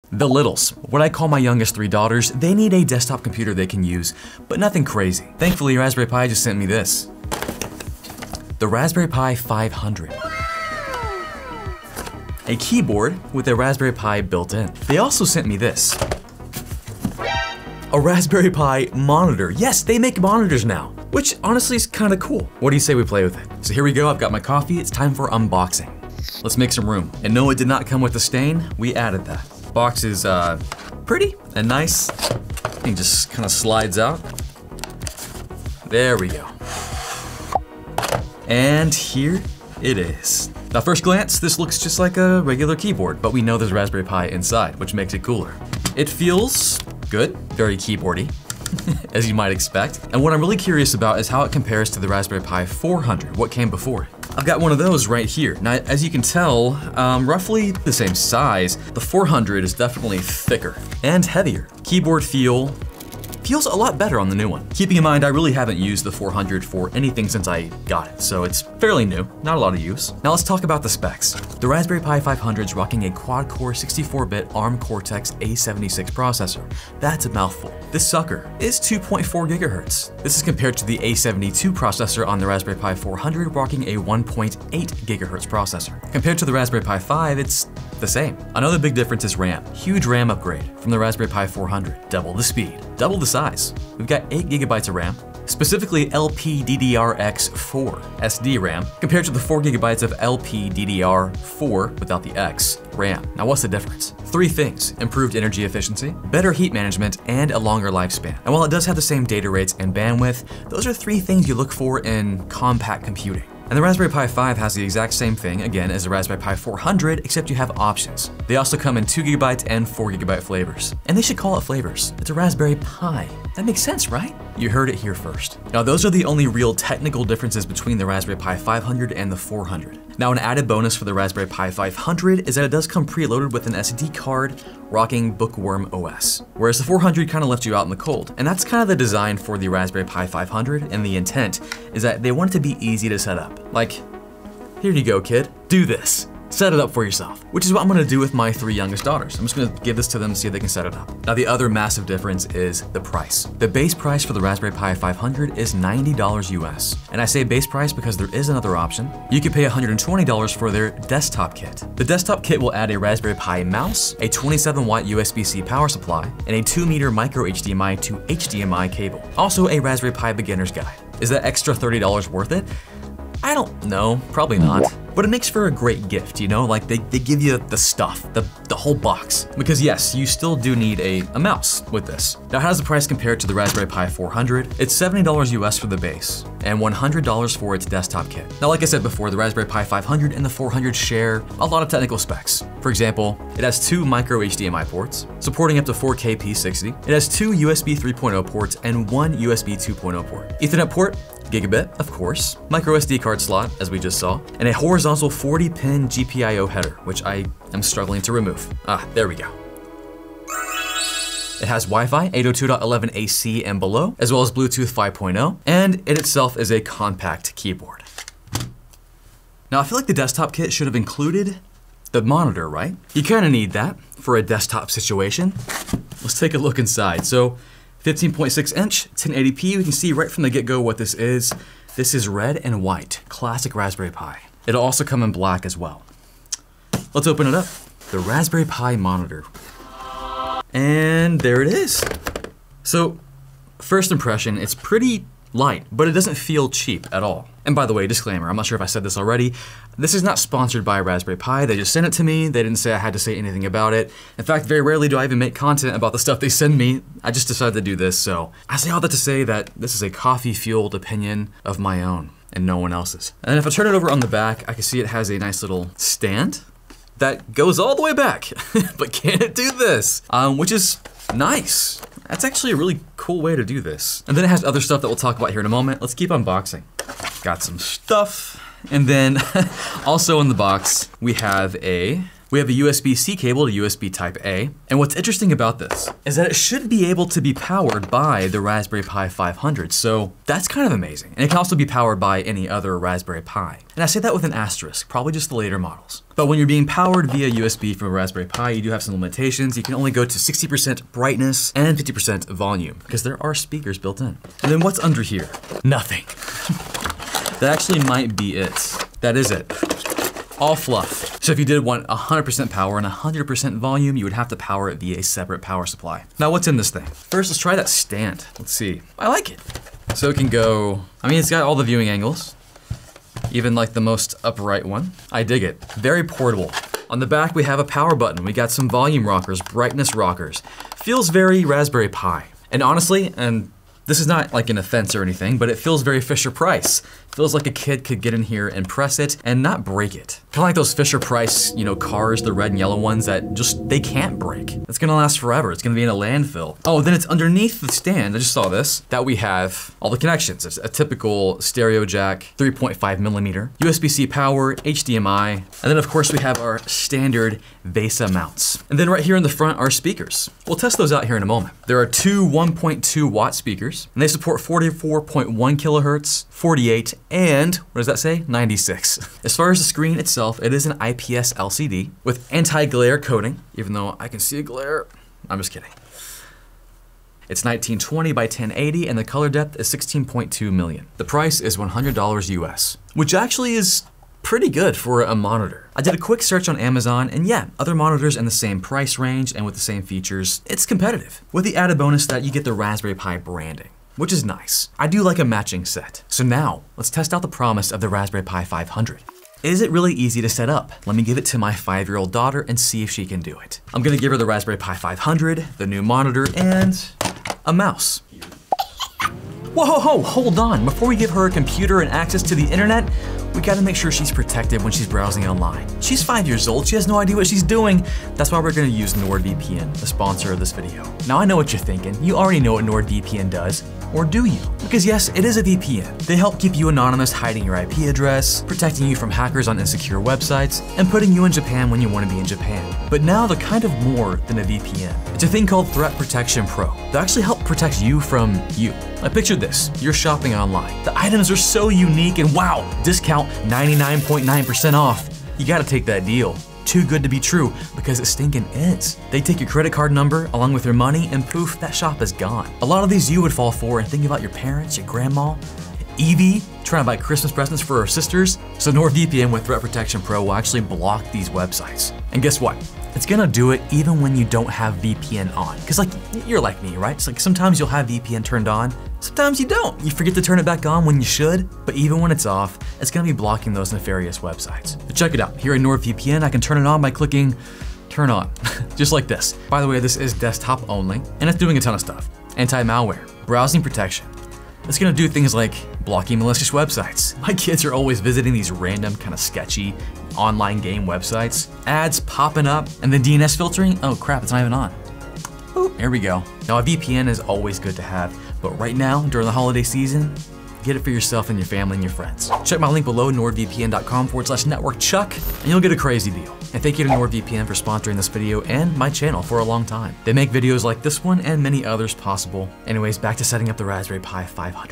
The littles, what I call my youngest 3 daughters, they need a desktop computer they can use, but nothing crazy. Thankfully, Raspberry Pi just sent me this. The Raspberry Pi 500. A keyboard with a Raspberry Pi built in. They also sent me this. A Raspberry Pi monitor. Yes, they make monitors now, which honestly is kind of cool. What do you say we play with it? So here we go, I've got my coffee, it's time for unboxing. Let's make some room. And no, it did not come with a stain, we added that. Box is pretty and nice. It just kind of slides out. There we go. And here it is. Now, first glance, this looks just like a regular keyboard, but we know there's Raspberry Pi inside, which makes it cooler. It feels good, very keyboardy, as you might expect. And what I'm really curious about is how it compares to the Raspberry Pi 400, what came before it. I've got one of those right here. Now, as you can tell, roughly the same size, the 400 is definitely thicker and heavier. Keyboard feels a lot better on the new one. Keeping in mind, I really haven't used the 400 for anything since I got it, so it's fairly new, not a lot of use. Now let's talk about the specs. The Raspberry Pi 500 is rocking a quad-core 64-bit ARM Cortex A76 processor. That's a mouthful. This sucker is 2.4 gigahertz. This is compared to the A72 processor on the Raspberry Pi 400 rocking a 1.8 gigahertz processor. Compared to the Raspberry Pi 5, it's the same. Another big difference is RAM. Huge RAM upgrade from the Raspberry Pi 400. Double the speed, double the size. We've got 8 gigabytes of RAM, specifically LPDDR4 SD RAM, compared to the 4 gigabytes of LPDDR4 without the X RAM. Now what's the difference? 3 things: improved energy efficiency, better heat management, and a longer lifespan. And while it does have the same data rates and bandwidth, those are 3 things you look for in compact computing. And the Raspberry Pi 5 has the exact same thing, again, as the Raspberry Pi 400, except you have options. They also come in 2 gigabyte and 4 gigabyte flavors. And they should call it flavors. It's a Raspberry Pi. That makes sense, right? You heard it here first. Now, those are the only real technical differences between the Raspberry Pi 500 and the 400. Now, an added bonus for the Raspberry Pi 500 is that it does come preloaded with an SD card rocking Bookworm OS, whereas the 400 kind of left you out in the cold. And that's kind of the design for the Raspberry Pi 500, and the intent is that they want it to be easy to set up. Like, here you go, kid, do this. Set it up for yourself, which is what I'm gonna do with my 3 youngest daughters. I'm just gonna give this to them and see if they can set it up. Now, the other massive difference is the price. The base price for the Raspberry Pi 500 is $90 US. And I say base price because there is another option. You can pay $120 for their desktop kit. The desktop kit will add a Raspberry Pi mouse, a 27-watt USB-C power supply, and a 2-meter micro HDMI to HDMI cable. Also, a Raspberry Pi beginner's guide. Is that extra $30 worth it? I don't know, probably not. But it makes for a great gift, you know? Like they give you the stuff, the whole box. Because yes, you still do need a mouse with this. Now, how does the price compare to the Raspberry Pi 400? It's $70 US for the base, and $100 for its desktop kit. Now, like I said before, the Raspberry Pi 500 and the 400 share a lot of technical specs. For example, it has 2 micro HDMI ports, supporting up to 4K P60. It has 2 USB 3.0 ports and 1 USB 2.0 port. Ethernet port, gigabit, of course, micro SD card slot, as we just saw, and a horizontal 40-pin GPIO header, which I am struggling to remove. Ah, there we go. It has Wi-Fi 802.11ac and below, as well as Bluetooth 5.0, and it itself is a compact keyboard. Now, I feel like the desktop kit should have included the monitor, right? You kind of need that for a desktop situation. Let's take a look inside. So, 15.6 inch, 1080p, we can see right from the get-go what this is. This is red and white, classic Raspberry Pi. It'll also come in black as well. Let's open it up. The Raspberry Pi monitor. And there it is. So, first impression, it's pretty light, but it doesn't feel cheap at all. And by the way, disclaimer, I'm not sure if I said this already, this is not sponsored by Raspberry Pi. They just sent it to me. They didn't say I had to say anything about it. In fact, very rarely do I even make content about the stuff they send me. I just decided to do this, so I say all that to say that this is a coffee-fueled opinion of my own and no one else's. And if I turn it over on the back, I can see it has a nice little stand that goes all the way back. But can it do this? Which is nice. That's actually a really cool way to do this. And then it has other stuff that we'll talk about here in a moment. Let's keep unboxing. Got some stuff. And then also in the box, we have a We have a USB-C cable to USB Type A. And what's interesting about this is that it should be able to be powered by the Raspberry Pi 500. So that's kind of amazing. And it can also be powered by any other Raspberry Pi. And I say that with an asterisk, probably just the later models. But when you're being powered via USB from a Raspberry Pi, you do have some limitations. You can only go to 60% brightness and 50% volume because there are speakers built in. And then what's under here? Nothing. That actually might be it. That is it. All fluff. So if you did want 100% power and 100% volume, you would have to power it via a separate power supply. Now what's in this thing? First, let's try that stand. Let's see. I like it. So it can go, I mean, it's got all the viewing angles, even like the most upright one. I dig it. Very portable. On the back, we have a power button. We got some volume rockers, brightness rockers. Feels very Raspberry Pi. And honestly, and this is not like an offense or anything, but it feels very Fisher-Price. Feels like a kid could get in here and press it and not break it. Kind of like those Fisher-Price, you know, cars, the red and yellow ones that just, they can't break. It's gonna last forever. It's gonna be in a landfill. Oh, then it's underneath the stand, I just saw this, that we have all the connections. It's a typical stereo jack, 3.5mm, USB-C power, HDMI, and then of course we have our standard VESA mounts. And then right here in the front are speakers. We'll test those out here in a moment. There are two 1.2 watt speakers, and they support 44.1 kilohertz, 48, and what does that say? 96. As far as the screen itself, it is an IPS LCD with anti-glare coating, even though I can see a glare. I'm just kidding. It's 1920 by 1080 and the color depth is 16.2 million. The price is $100 US, which actually is pretty good for a monitor. I did a quick search on Amazon and yeah, other monitors in the same price range and with the same features, it's competitive. With the added bonus that you get the Raspberry Pi branding, which is nice. I do like a matching set. So now, let's test out the promise of the Raspberry Pi 500. Is it really easy to set up? Let me give it to my 5-year-old daughter and see if she can do it. I'm gonna give her the Raspberry Pi 500, the new monitor, and a mouse. Whoa, hold on. Before we give her a computer and access to the internet, we gotta make sure she's protected when she's browsing online. She's 5 years old, she has no idea what she's doing. That's why we're gonna use NordVPN, the sponsor of this video. Now I know what you're thinking. You already know what NordVPN does. Or do you? Because yes, it is a VPN. They help keep you anonymous, hiding your IP address, protecting you from hackers on insecure websites, and putting you in Japan when you want to be in Japan. But now they're kind of more than a VPN. It's a thing called Threat Protection Pro. They actually help protect you from you. Like picture this, you're shopping online. The items are so unique and wow, discount 99.9% off. You gotta take that deal. Too good to be true, because it stinking is. They take your credit card number along with your money and poof, that shop is gone. A lot of these you would fall for and think about your parents, your grandma, Evie, trying to buy Christmas presents for her sisters. So NordVPN with Threat Protection Pro will actually block these websites. And guess what? It's gonna do it even when you don't have VPN on. Cause like, you're like me, right? It's like sometimes you'll have VPN turned on, sometimes you don't. You forget to turn it back on when you should, but even when it's off, it's gonna be blocking those nefarious websites. But check it out, here in NordVPN, I can turn it on by clicking turn on, just like this. By the way, this is desktop only, and it's doing a ton of stuff. Anti-malware, browsing protection. It's gonna do things like blocking malicious websites. My kids are always visiting these random kind of sketchy online game websites, ads popping up, and then DNS filtering. Oh crap, it's not even on. Boop, there we go. Now a VPN is always good to have, but right now, during the holiday season, get it for yourself and your family and your friends. Check my link below, nordvpn.com/networkchuck, and you'll get a crazy deal. And thank you to NordVPN for sponsoring this video and my channel for a long time. They make videos like this one and many others possible. Anyways, back to setting up the Raspberry Pi 500.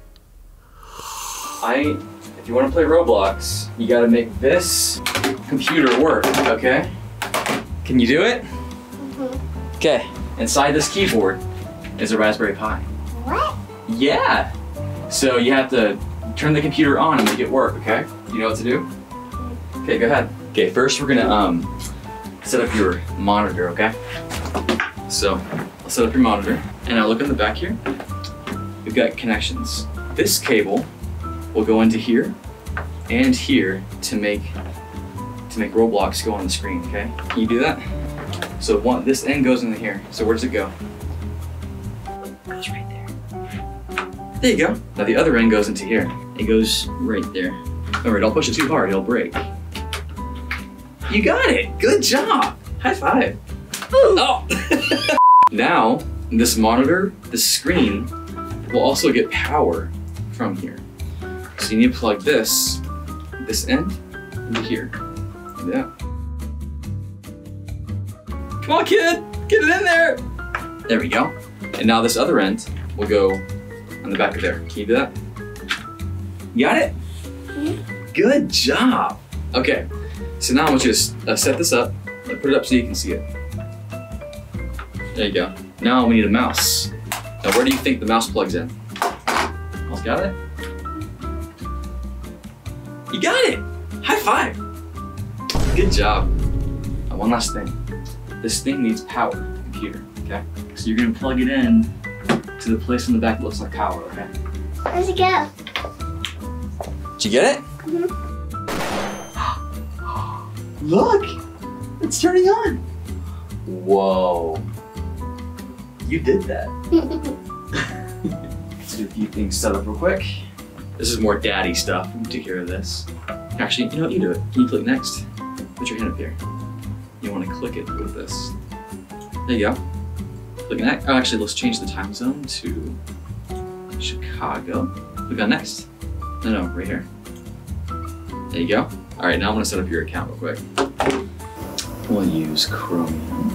If you want to play Roblox, you gotta make this computer work, okay? Can you do it? Mm-hmm. Okay, inside this keyboard is a Raspberry Pi. What? Yeah. So you have to turn the computer on and make it work, okay? You know what to do? Okay, go ahead. Okay, first we're gonna set up your monitor, okay? So, I'll set up your monitor, and I'll look in the back here. We've got connections. This cable will go into here and here to make Roblox go on the screen, okay? Can you do that? So this end goes into here. So where does it go? It goes right there. There you go. Now the other end goes into here. It goes right there. All right, don't push it too hard, it'll break. You got it, good job. High five. Oh. Now, this monitor, this screen, will also get power from here. So you need to plug this end into here. Yeah. Come on, kid, get it in there. There we go. And now this other end will go on the back of there. Can you do that? You got it? Mm-hmm. Good job. Okay, so now I want you to set this up. Put it up so you can see it. There you go. Now we need a mouse. Now where do you think the mouse plugs in? Almost got it? You got it! High five! Good job. Now one last thing. This thing needs power, the computer, okay? So you're gonna plug it in to the place in the back that looks like power, okay? Where's it go? Did you get it? Mm-hmm. Look! It's turning on! Whoa. You did that. Let's do a few things set up real quick. This is more daddy stuff. We'll take care of this. Actually, you know what? You do it. Can you click next? Put your hand up here. You want to click it with this. There you go. Click next. Oh, actually, let's change the time zone to Chicago. Click on next. No, right here. There you go. All right, now I'm gonna set up your account real quick. We'll use Chromium.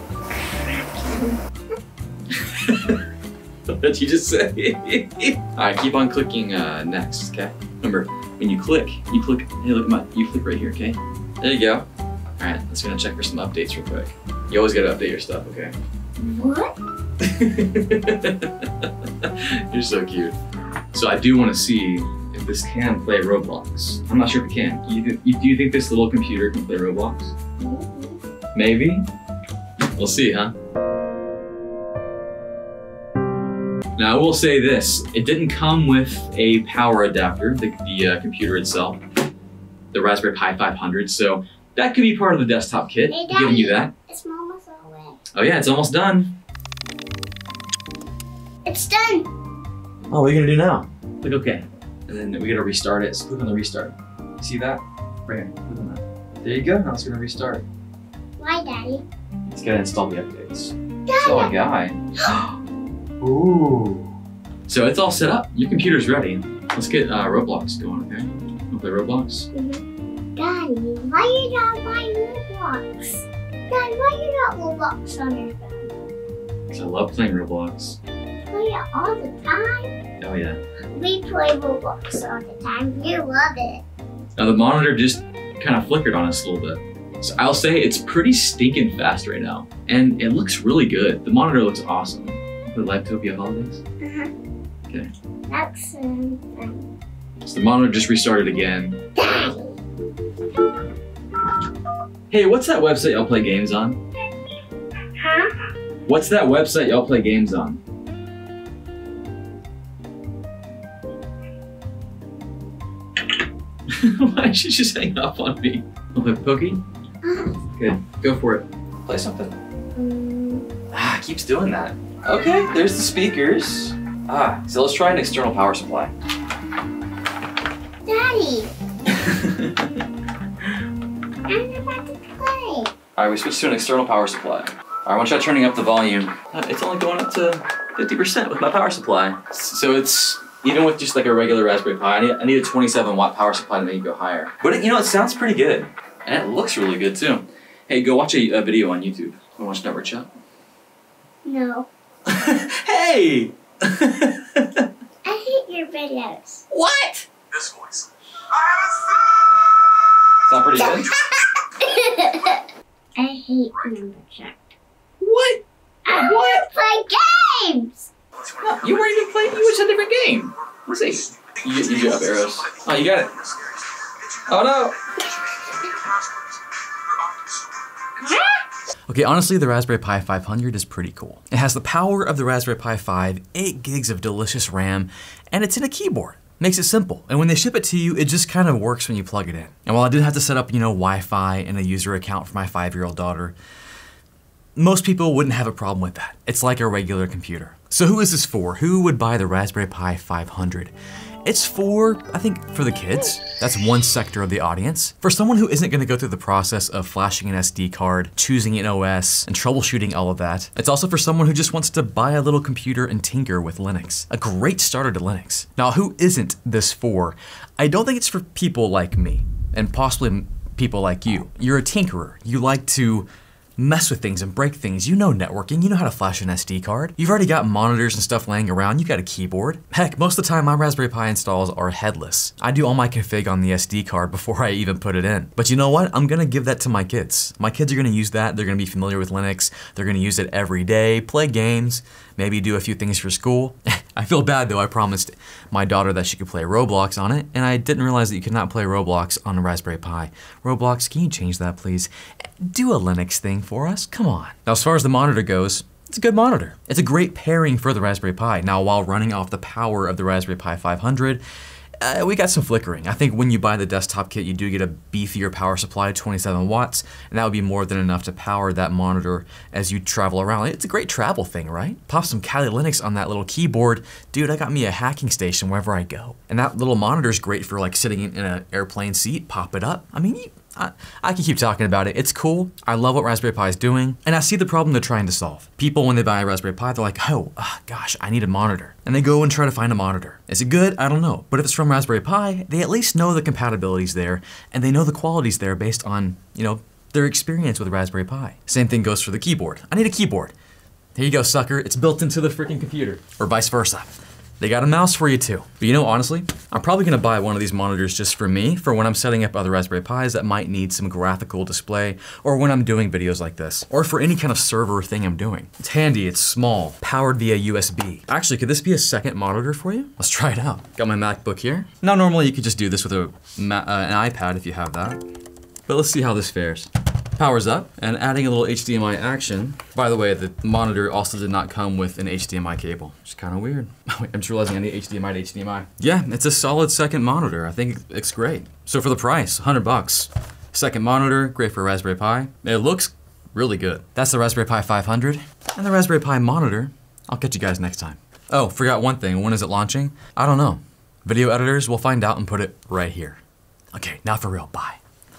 What did you just say? All right, keep on clicking next, okay? Remember, when you click, hey, look at you click right here, okay? There you go. All right, let's gonna check for some updates real quick. You always gotta update your stuff, okay? What? You're so cute. So I do wanna see if this can play Roblox. I'm not sure if it can. Do you think this little computer can play Roblox? Maybe? We'll see, huh? Now I will say this, it didn't come with a power adapter, the computer itself, the Raspberry Pi 500, so that could be part of the desktop kit, Hey, giving you that. It's almost away. Oh yeah, it's almost done. It's done. Oh, what are you gonna do now? Click OK. And then we gotta restart it, so click on the restart. See that? Right here, click on that. There you go, now it's gonna restart. Why, Daddy? It's gotta install the updates. Daddy. So a guy. Ooh. So it's all set up. Your computer's ready. Let's get Roblox going, okay? Wanna play Roblox? Mm-hmm. Daddy, why you not playing Roblox? Daddy, why you not Roblox on your phone? Because I love playing Roblox. Play it all the time? Oh yeah. We play Roblox all the time. You love it. Now the monitor just kind of flickered on us a little bit. So I'll say it's pretty stinking fast right now. And it looks really good. The monitor looks awesome. The Livetopia Holidays? Uh-huh. Okay. That's fun. So the monitor just restarted again. Daddy. Hey, what's that website y'all play games on? Huh? What's that website y'all play games on? Why did she just hang up on me? I'll play Pokey? Good, go for it. Play something. Ah, it keeps doing that. Okay, there's the speakers. Ah, so let's try an external power supply. Daddy. I'm about to play. Alright, we switched to an external power supply. Alright, I want you to try turning up the volume. It's only going up to 50% with my power supply. So it's, even with just like a regular Raspberry Pi, I need a 27 watt power supply to make it go higher. But it, it sounds pretty good. And it looks really good too. Hey, go watch a video on YouTube. Want to watch Network Chat? No. Hey! I hate your videos. What? This voice. Sound pretty good? I hate number check. What? I want to play games. No, you weren't even playing. You was a different game. Let's see. You do up arrows. Oh, you got it. Oh no. Okay, honestly, the Raspberry Pi 500 is pretty cool. It has the power of the Raspberry Pi 5, 8 gigs of delicious RAM, and it's in a keyboard. Makes it simple. And when they ship it to you, it just kind of works when you plug it in. And while I did have to set up, Wi-Fi and a user account for my 5-year-old daughter, most people wouldn't have a problem with that. It's like a regular computer. So who is this for? Who would buy the Raspberry Pi 500? It's for, I think, for the kids. That's one sector of the audience. For someone who isn't gonna go through the process of flashing an SD card, choosing an OS, and troubleshooting all of that. It's also for someone who just wants to buy a little computer and tinker with Linux. A great starter to Linux. Now, who isn't this for? I don't think it's for people like me, and possibly people like you. You're a tinkerer. You like to mess with things and break things. You know networking, you know how to flash an SD card. You've already got monitors and stuff laying around, you got a keyboard. Heck, most of the time my Raspberry Pi installs are headless. I do all my config on the SD card before I even put it in. But you know what? I'm gonna give that to my kids. My kids are gonna use that, they're gonna be familiar with Linux, they're gonna use it every day, play games, maybe do a few things for school. I feel bad though, I promised my daughter that she could play Roblox on it, and I didn't realize that you could not play Roblox on a Raspberry Pi. Roblox, can you change that please? Do a Linux thing for us, come on. Now as far as the monitor goes, it's a good monitor. It's a great pairing for the Raspberry Pi. Now while running off the power of the Raspberry Pi 500, we got some flickering. I think when you buy the desktop kit, you do get a beefier power supply, 27 watts, and that would be more than enough to power that monitor as you travel around. It's a great travel thing, right? Pop some Kali Linux on that little keyboard. Dude, I got me a hacking station wherever I go. And that little monitor is great for like sitting in an airplane seat, pop it up. I mean, I can keep talking about it. It's cool. I love what Raspberry Pi is doing, and I see the problem they're trying to solve. People, when they buy a Raspberry Pi, they're like, oh, gosh, I need a monitor. And they go and try to find a monitor. Is it good? I don't know. But if it's from Raspberry Pi, they at least know the compatibility's there, and they know the quality's there based on, you know, their experience with Raspberry Pi. Same thing goes for the keyboard. I need a keyboard. Here you go, sucker. It's built into the freaking computer, or vice versa. They got a mouse for you too. But you know, honestly, I'm probably gonna buy one of these monitors just for me, for when I'm setting up other Raspberry Pis that might need some graphical display, or when I'm doing videos like this, or for any kind of server thing I'm doing. It's handy, it's small, powered via USB. Actually, could this be a second monitor for you? Let's try it out. Got my MacBook here. Now, normally you could just do this with an iPad if you have that, but let's see how this fares. Powers up, and adding a little HDMI action. By the way, the monitor also did not come with an HDMI cable, which is kind of weird. I'm just realizing I need HDMI to HDMI. Yeah, it's a solid second monitor. I think it's great. So for the price, 100 bucks. Second monitor, great for Raspberry Pi. It looks really good. That's the Raspberry Pi 500 and the Raspberry Pi monitor. I'll catch you guys next time. Oh, forgot one thing. When is it launching? I don't know. Video editors will find out and put it right here. Okay, now for real, bye.